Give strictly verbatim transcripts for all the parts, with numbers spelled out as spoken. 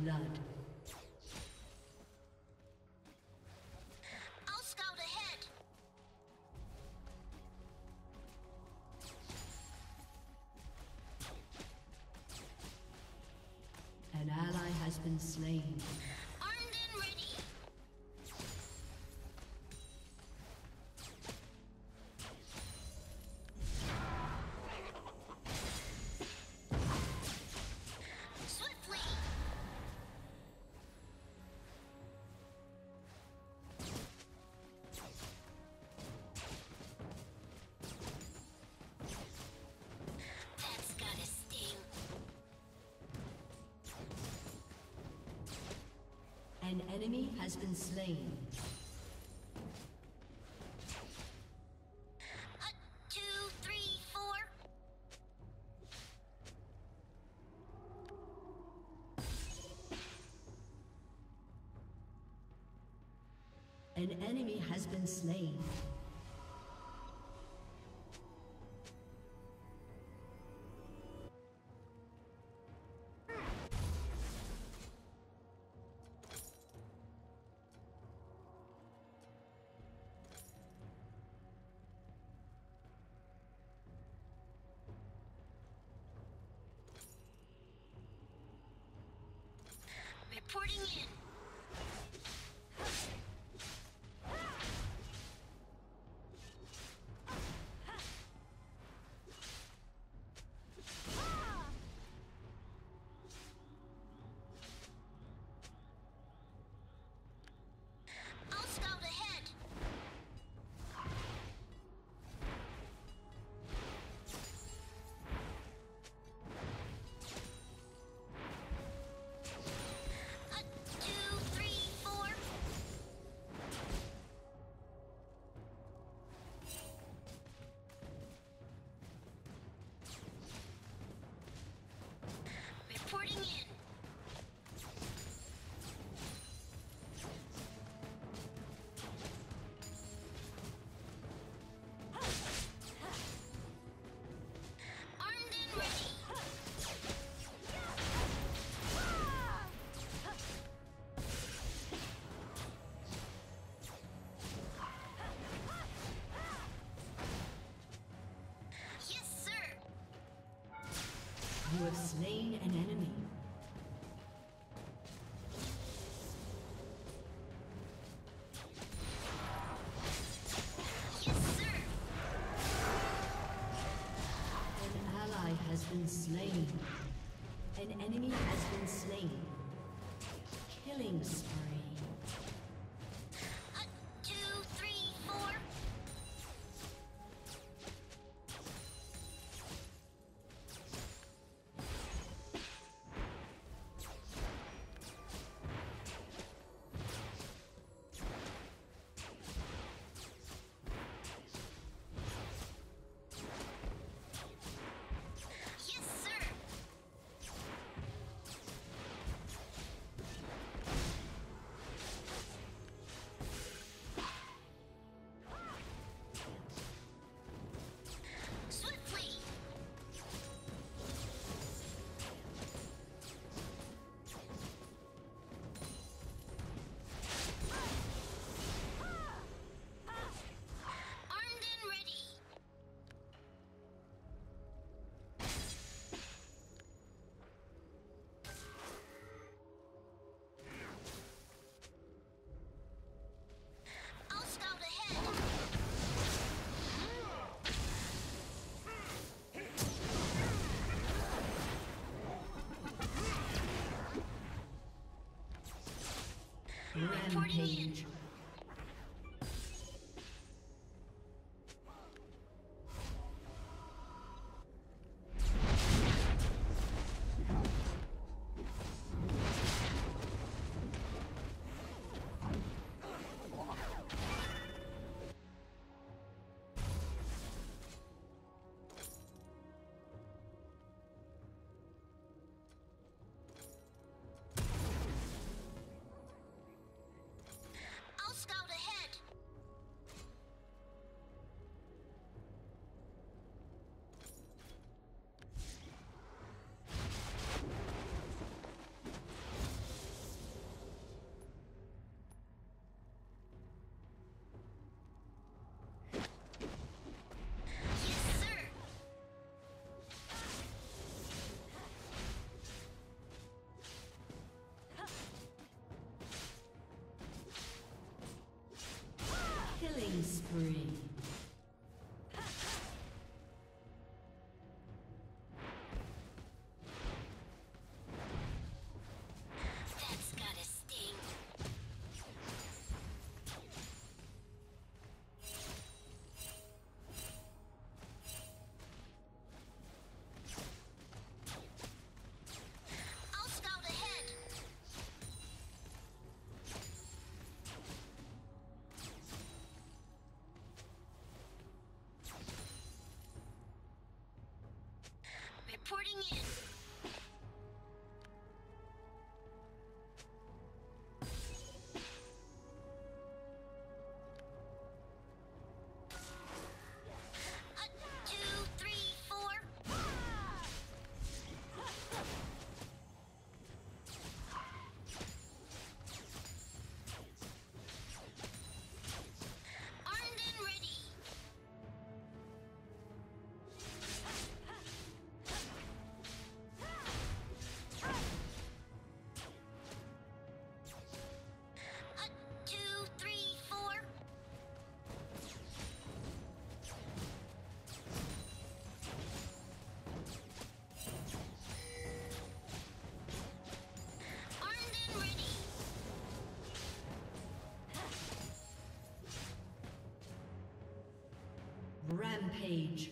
blood. I'll scout ahead. An ally has been slain. Armed and ready. Swiftly. That's gotta sting. An enemy has been slain. Uh, two, three, four. An enemy has been slain. Reporting in. I'll scout ahead. Uh, two, three, four. Reporting in. Armed and ready. Yes, sir. You have slain an enemy. Yes, sir. An ally has been slain. An enemy has been slain. Killing spree. Uh, two, three, four. Yes, sir. Swiftly. Armed and ready. I'll scout ahead. Reporting in. Rampage. spree. That's gotta sting. I'll scout ahead. Reporting in. Uh, two, three, four. Armed and ready. Uh, two, three, four. Armed and ready. Rampage.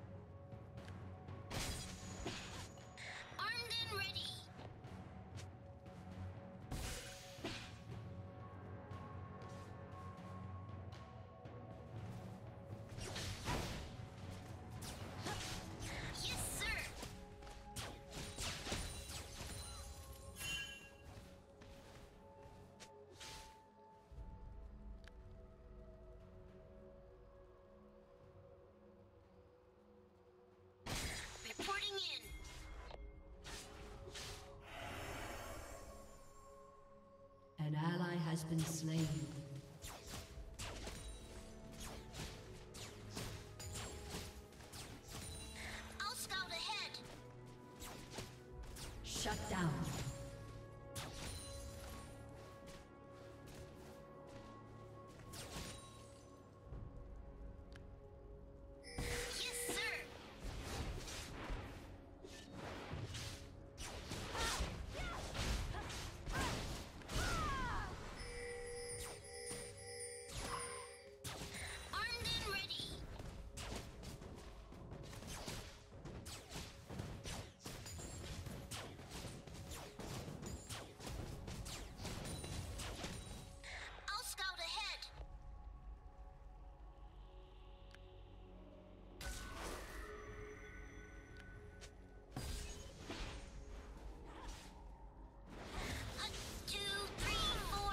Armed and ready. Yes, sir. Reporting in. An ally has been slain. I'll scout ahead. Shut down. Yes, sir. Armed and ready. I'll scout ahead. Uh, two, three, four.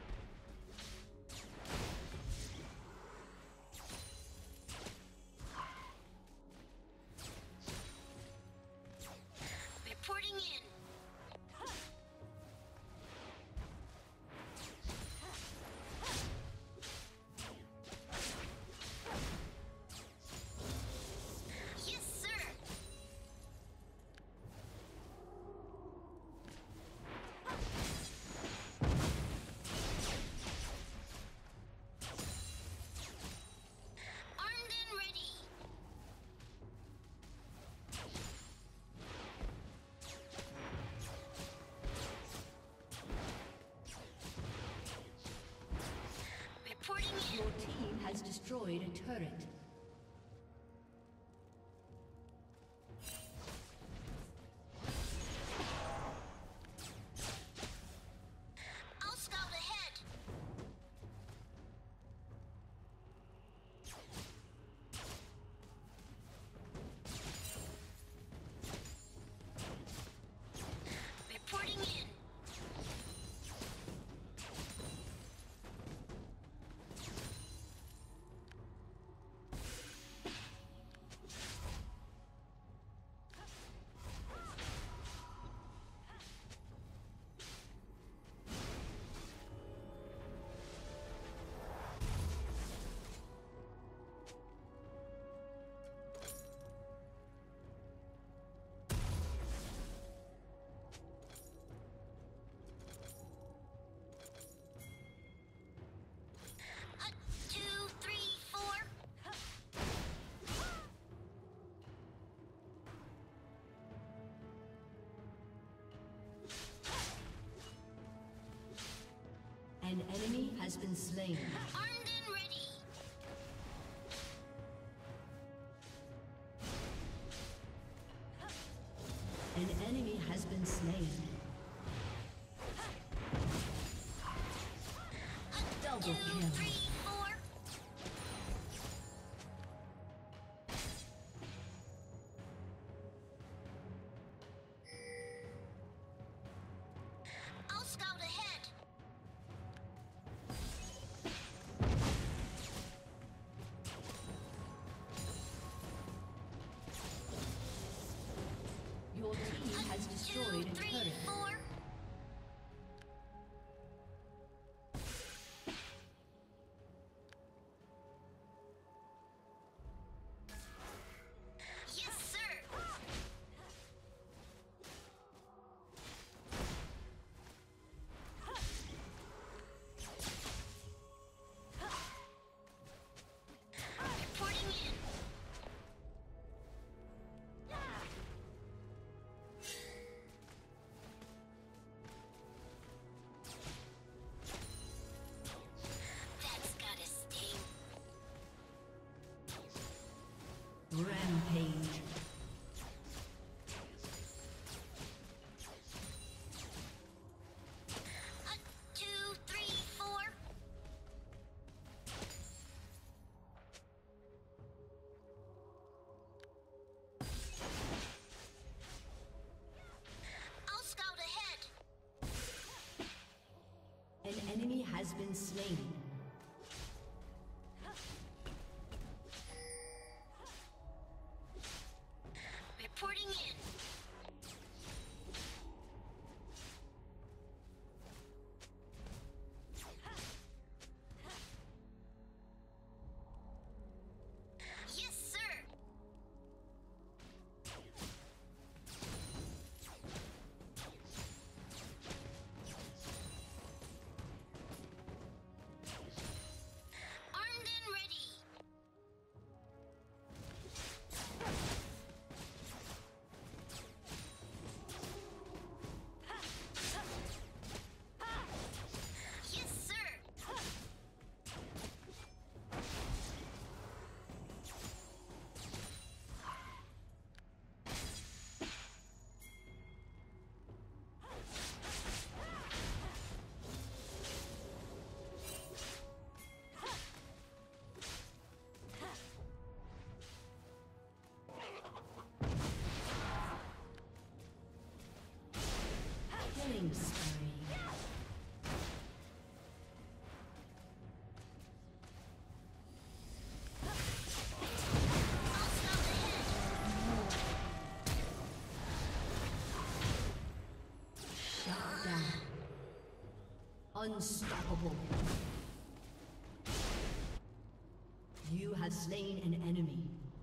Reporting in. Yes, sir. Armed and ready. Reporting in. Your team has destroyed a turret. I'll scout ahead. Reporting in. An enemy has been slain. Armed and ready. An enemy has been slain. Double Two, kill. three, four. I'll scout ahead. Your team has destroyed Two, a three, turret. four. Yes, sir. Reporting in. That's gotta sting. Rampage. Uh, two, three, four. I'll scout ahead. An enemy has been slain. Reporting in. Yes, sir. Armed and ready. Yes, sir. Killing spree. I'll scout ahead. Shut down. Unstoppable. You have slain an enemy.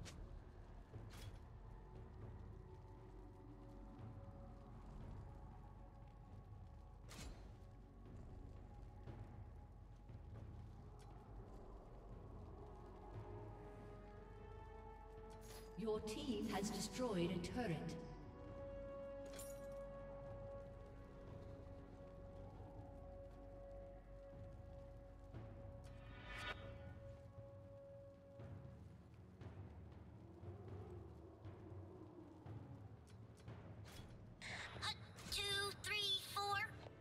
Your team has destroyed a turret. Uh, two, three, four.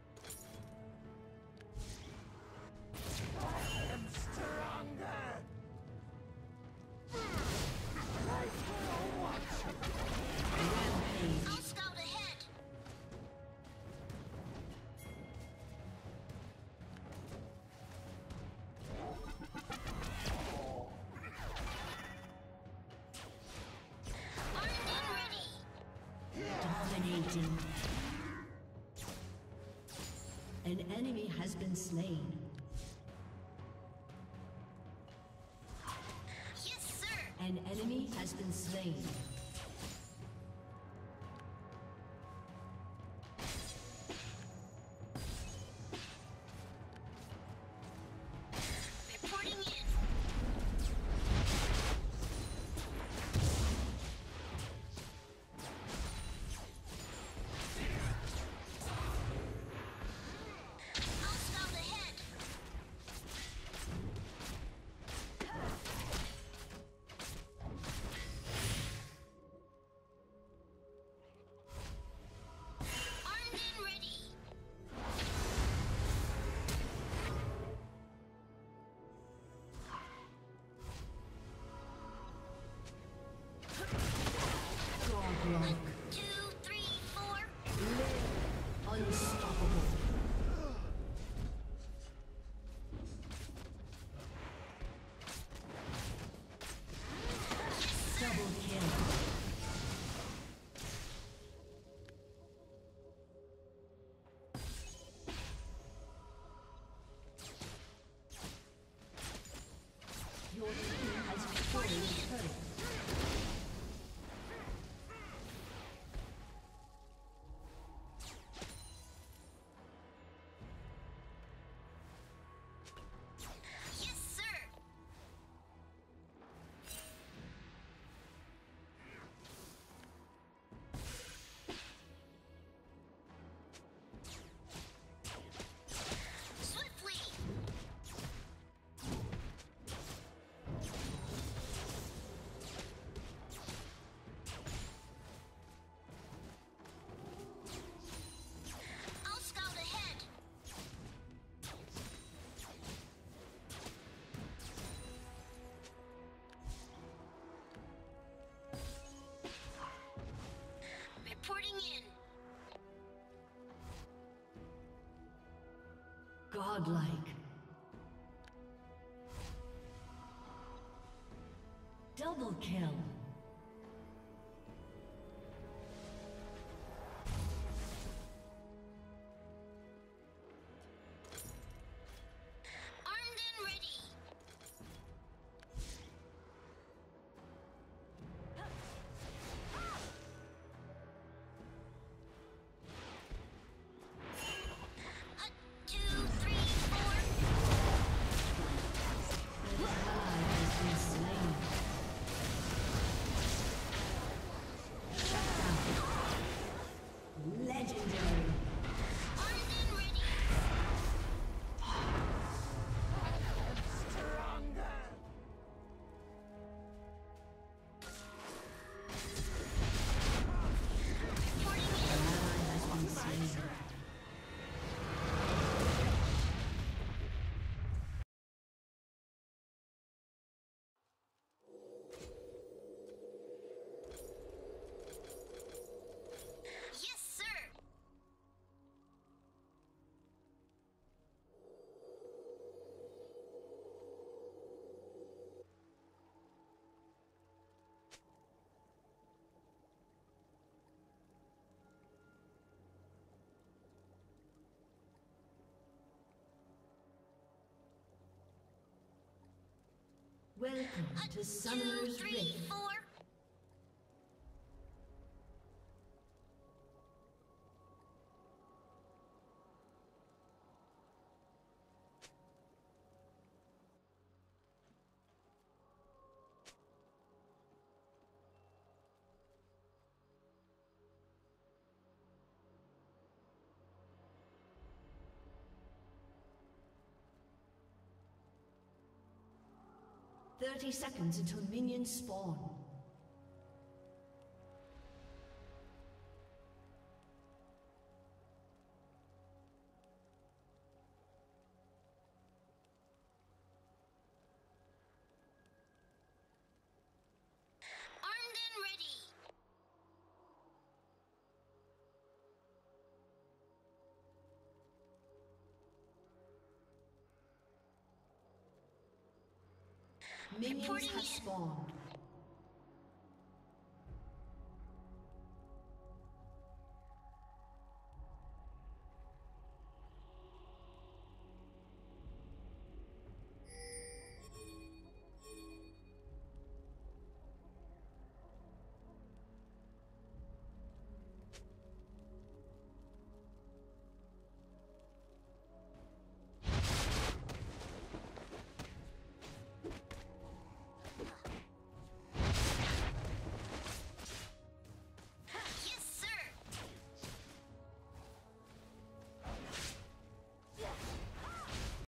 Rampage. I'll scout ahead. Armed and ready. Dominating. An enemy has been slain. Yes, sir. An enemy has been slain. Reporting in. I'll scout ahead. block. Two, three, four. Unstoppable. Double kill. Your team has destroyed a turret. Yes, sir. Swiftly. I'll scout ahead. Reporting in. Godlike. Double kill. Armed and ready. Uh, two, three, four. An ally has been slain. Shut down. Legendary. Armed and ready. Reporting An in. ally has been slain. Yes, sir. Welcome Uh, to two, Summoner's three, Rift. four. Thirty seconds until minions spawn. Armed and ready. Minions Reporting have in. spawned.